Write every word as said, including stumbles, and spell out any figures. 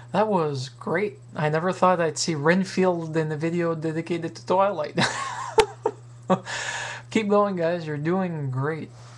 That was great. I never thought I'd see Renfield in a video dedicated to Twilight. Keep going, guys. You're doing great.